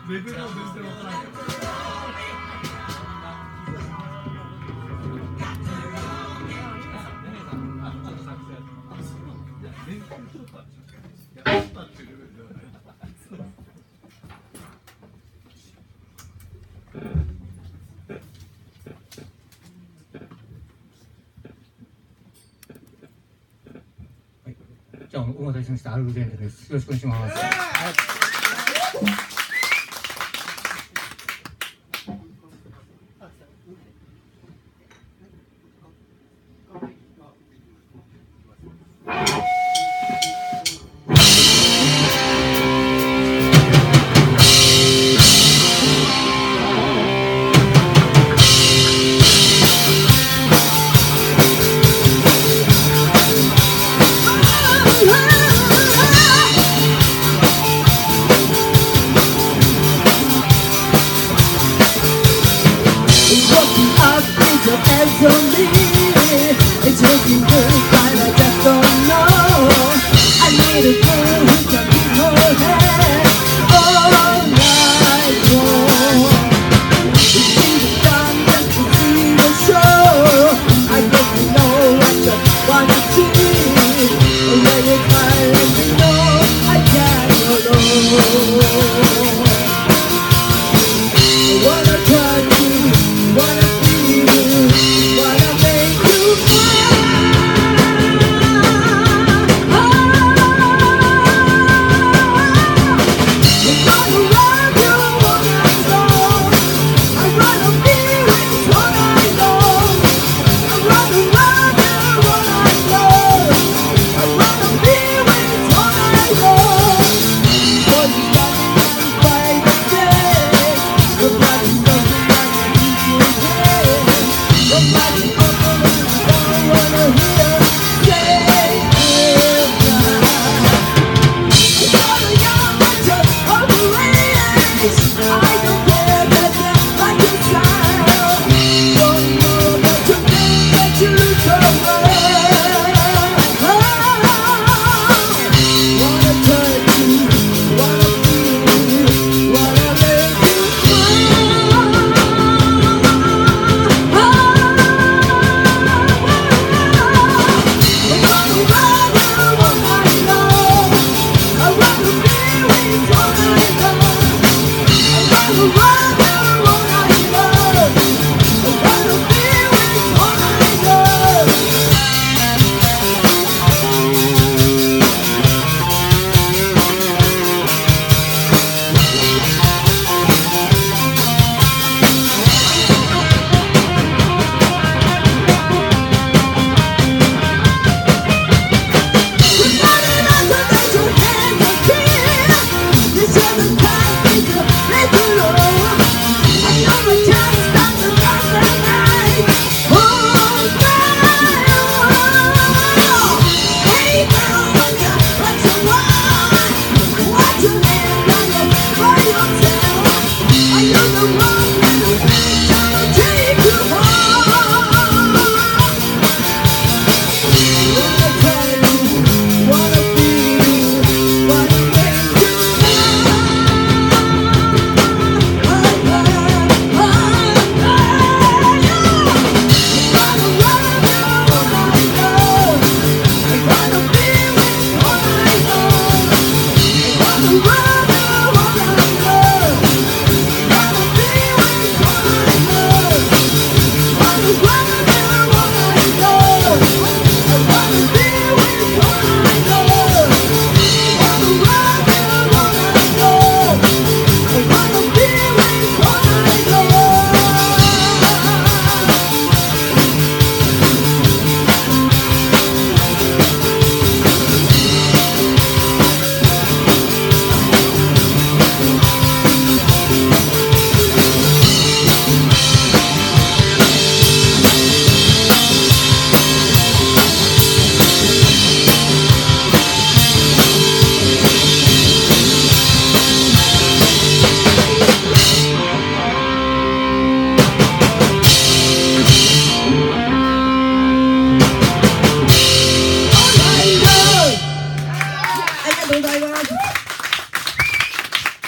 レベルは全然わからないけど。 じゃあお待たせしました。アルゼントです。よろしくお願いします。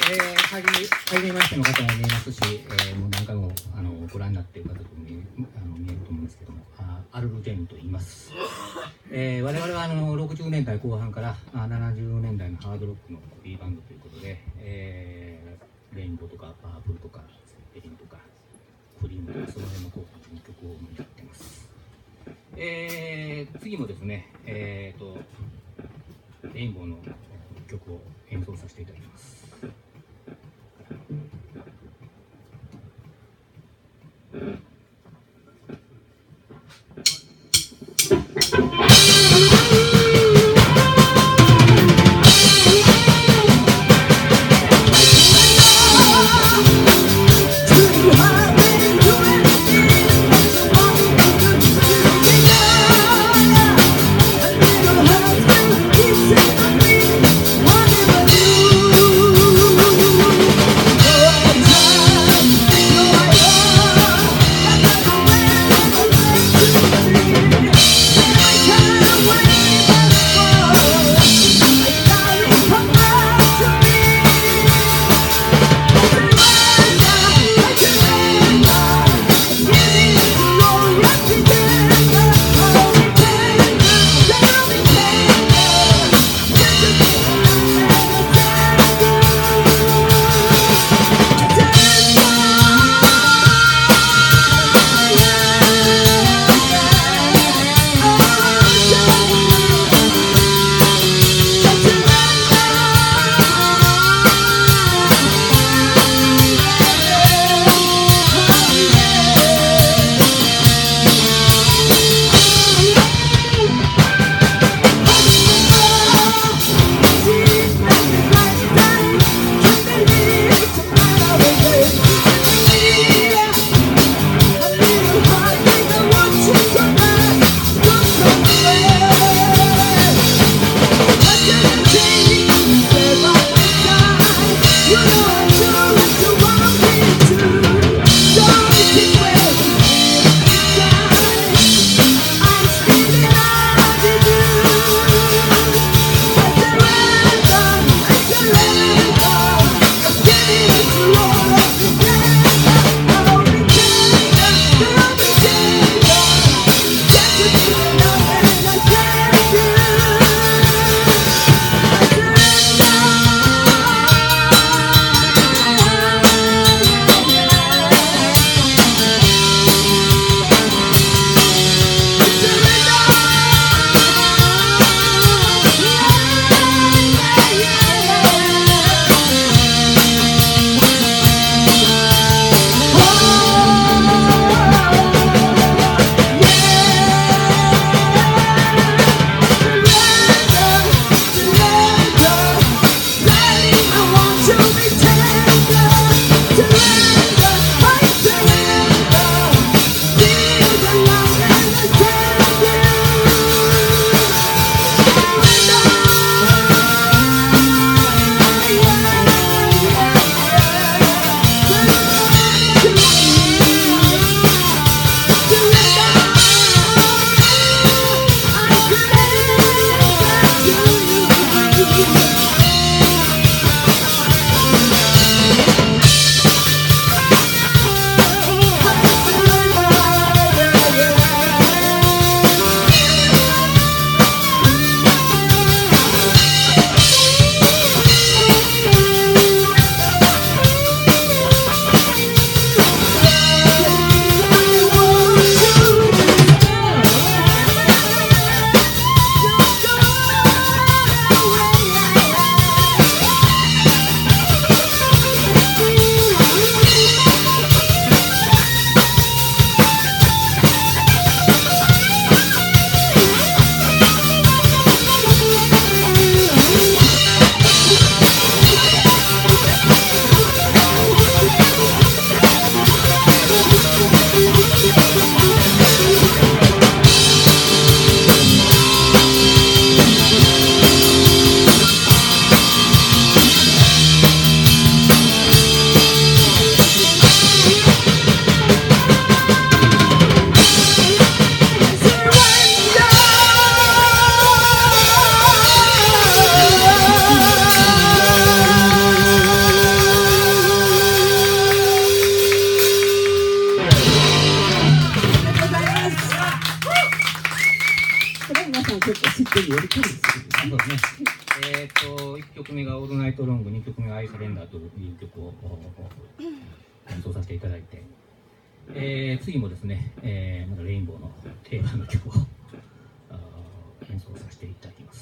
はじめましての方も見えますし、もう何回もご覧になっている方と見えると思うんですけども、アルルジェンと言います。我々は60年代後半から70年代のハードロックのコピーバンドということで、レインボーとかパープルとかセッペリンとかクリームとかその辺の候補の曲をやってます。次もですね、レインボーの曲を演奏させていただきます。 Whatever you そうですね。1曲目がオールナイトロング、2曲目がアイサレンダーという曲を演奏させていただいて、次もですね、まだレインボーの定番の曲を演奏させていただきます。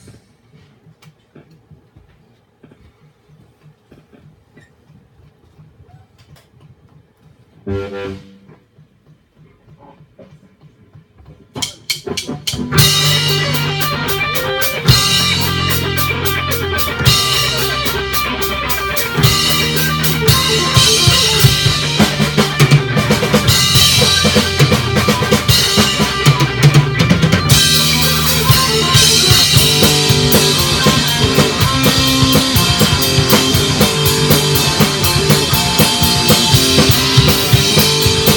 「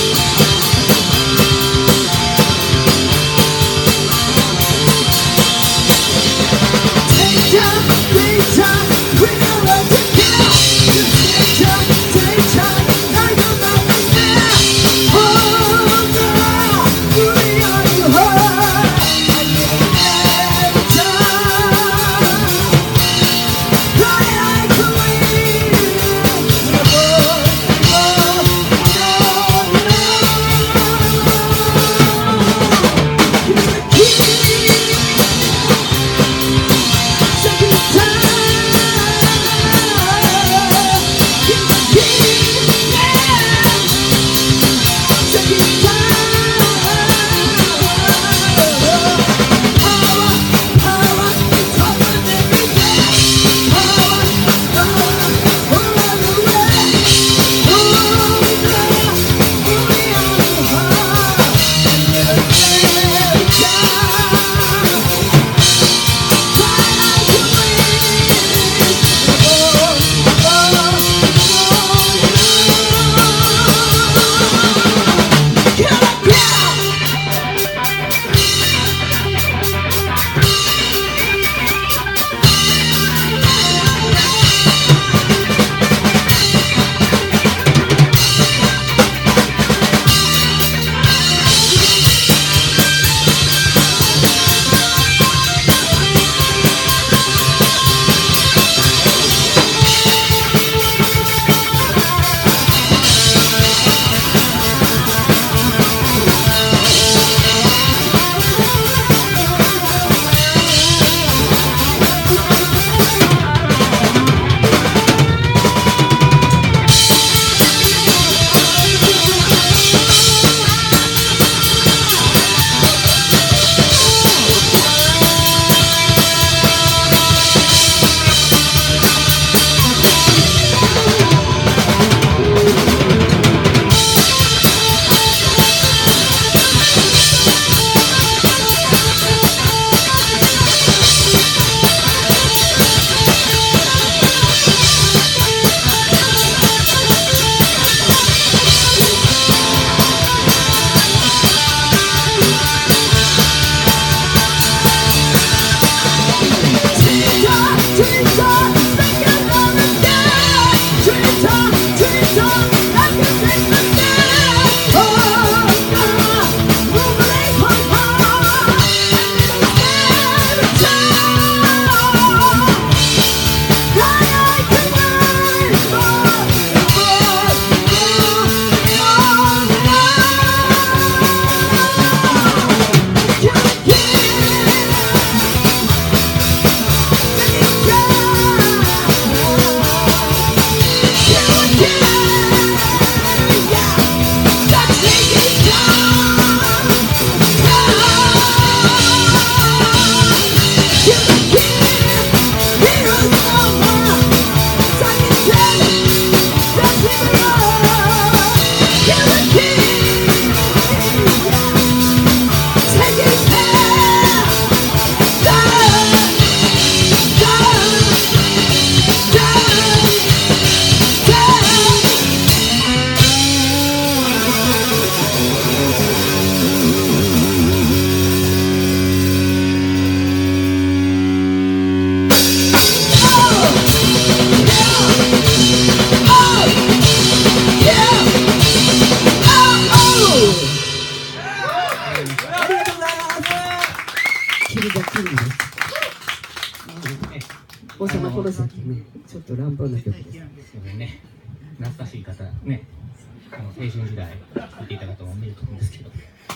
トランプの曲です。 すいませんね、懐かしい方ね、青春時代見ていた方も見ると思うんですけど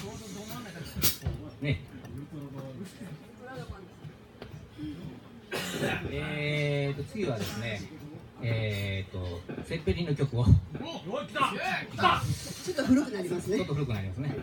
ね。次はですね、セッペリンの曲をちょっと古くなりますね。 ちょっと古くなりますね。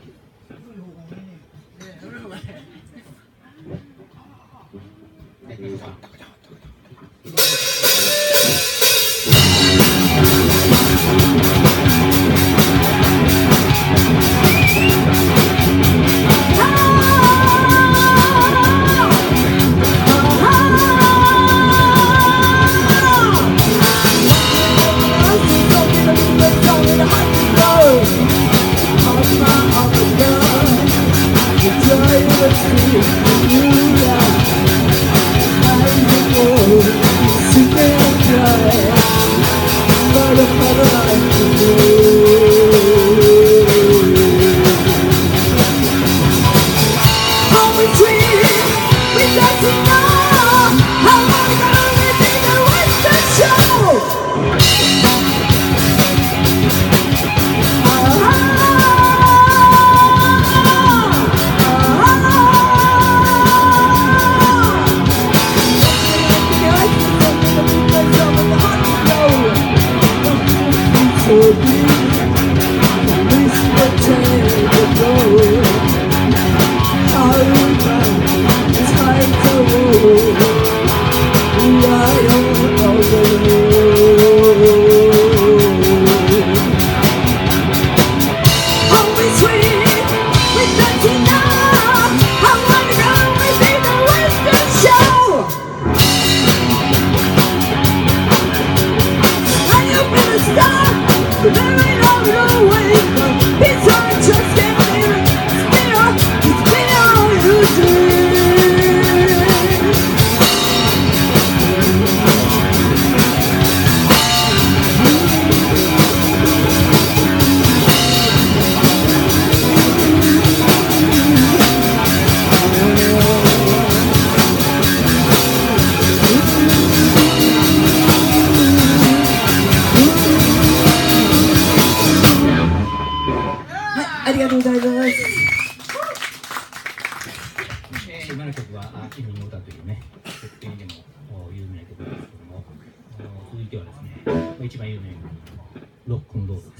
ありがとうございます。 今の曲は「君の歌」というね、設定でも有名な曲ですけども、続いてはですね、一番有名なロックンロールです。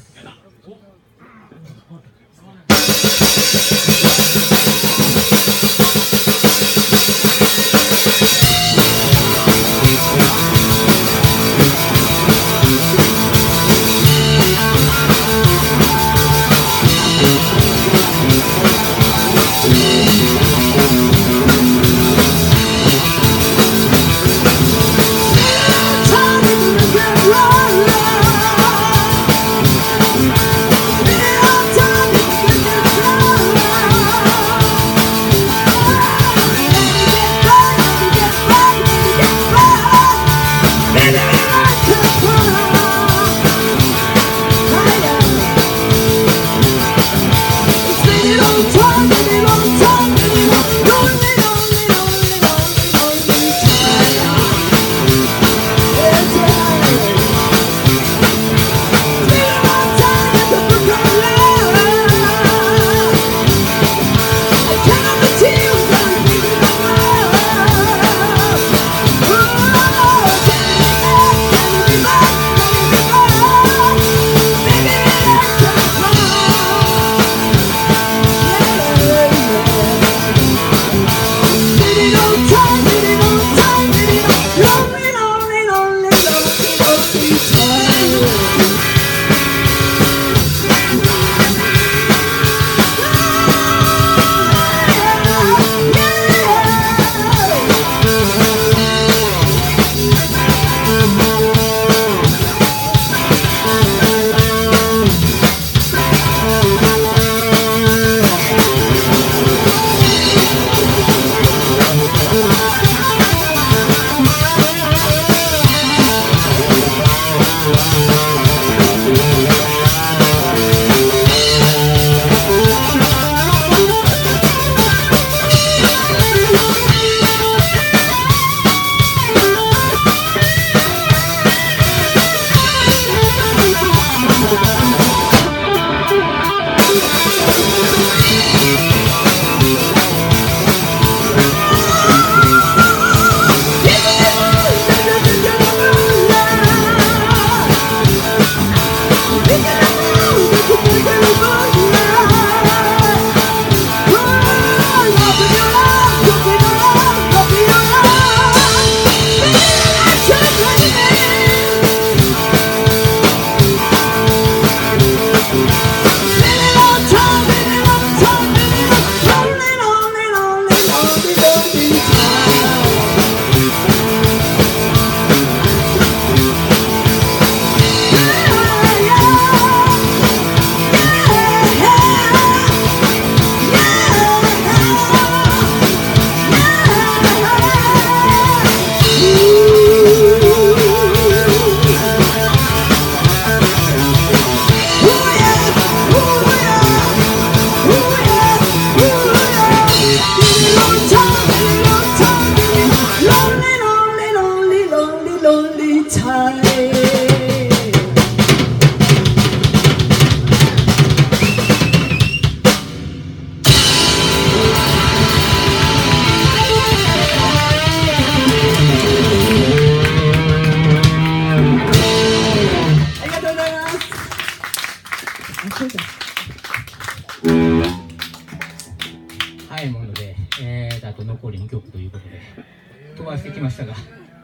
きましたが、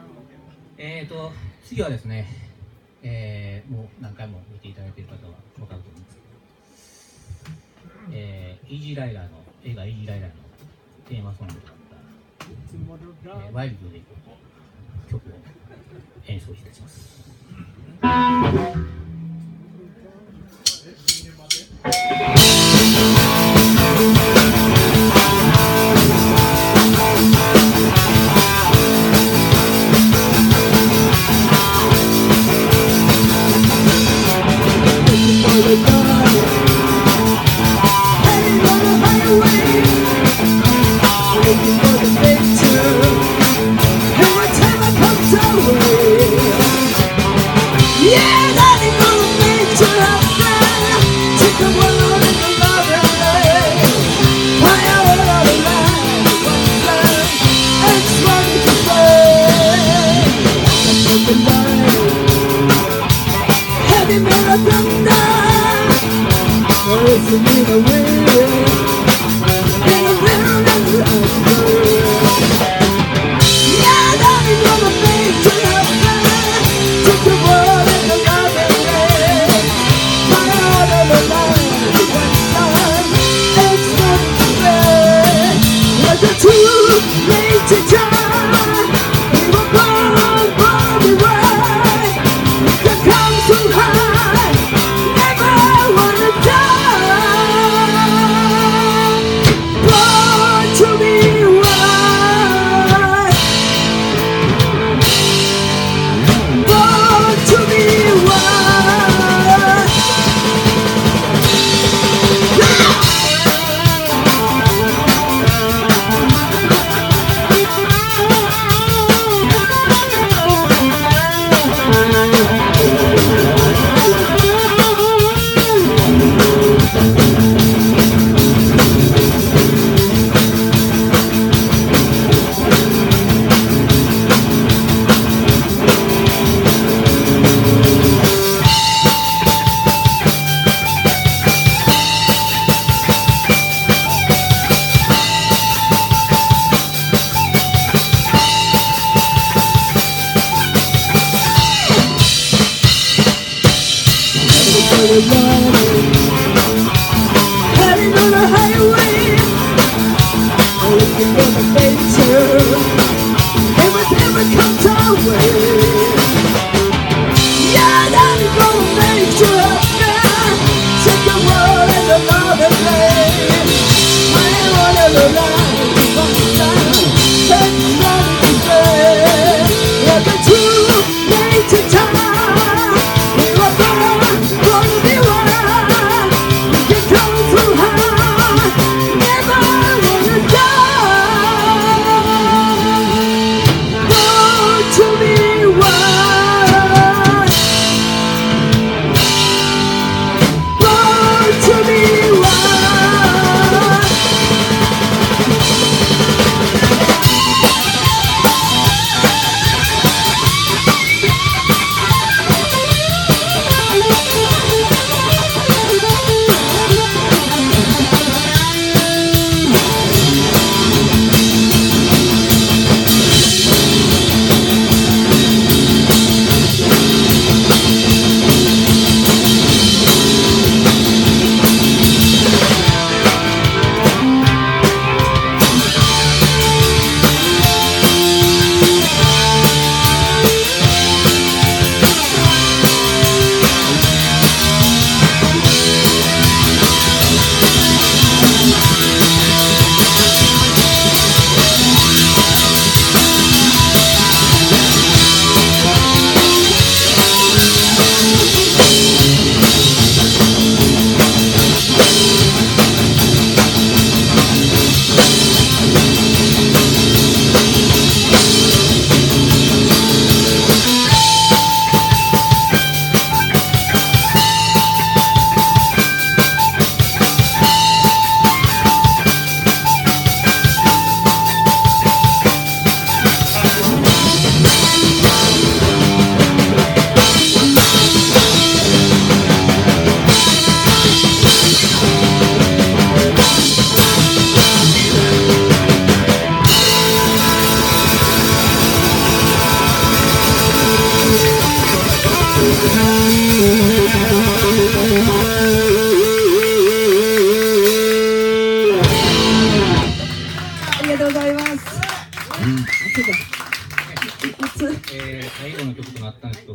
次はですね、もう何回も見ていただいている方は分かると思うんですけど、イージーライダーの映画イージーライダーのテーマソングだった、ワイルドでいこうと曲を演奏いたします。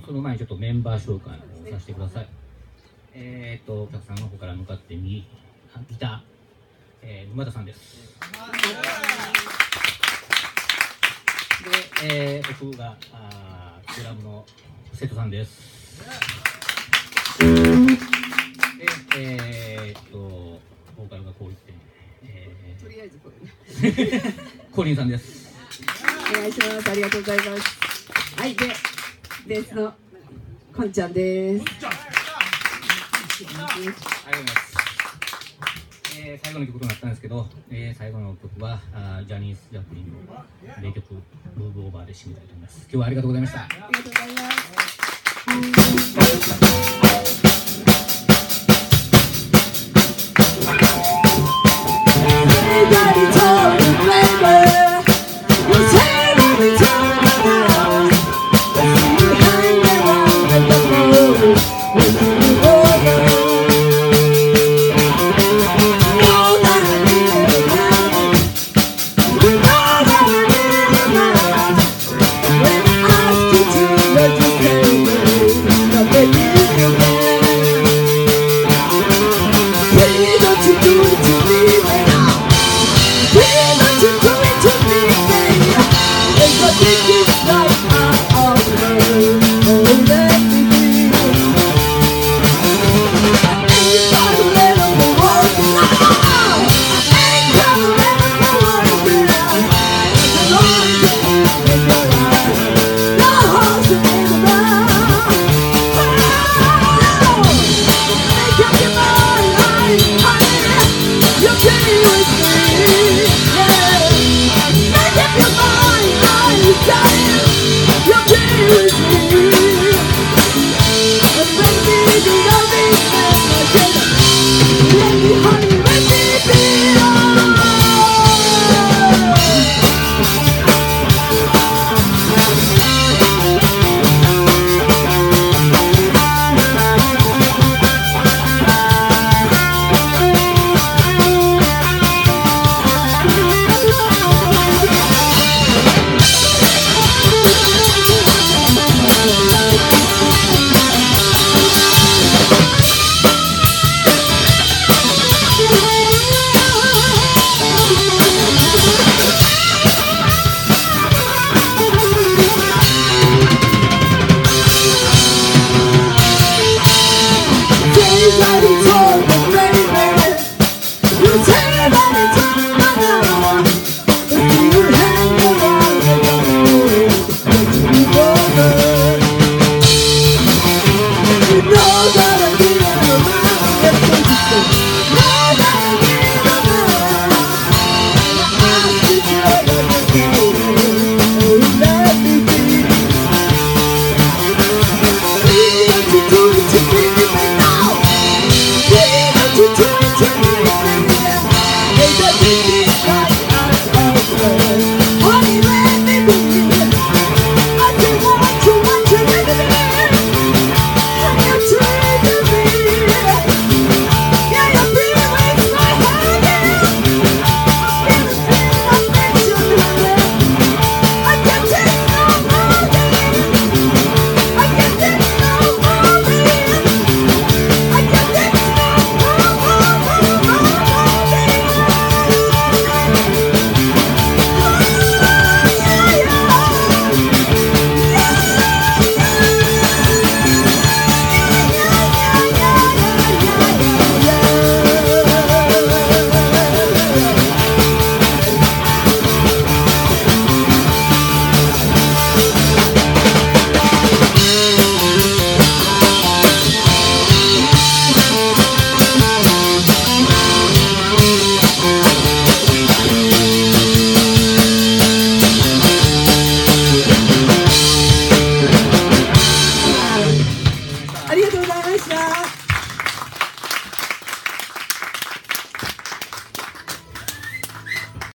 その前にちょっとメンバー紹介をさせてください。お客さんの方から向かって右、ギター、沼田さんです。で、奥がドラムの瀬戸さんです。で、ボーカルがこう言って、 とりあえずこれコリンさんです。 お願いします。ありがとうございます。はい、でベースのこんちゃんです。 ありがとうございます。最後の曲となったんですけど、最後の曲はジャニーズ・ジャプリンの名曲「ムーブオーバー」で締めたいと思います。今日はありがとうございました。 ありがとうございます。 To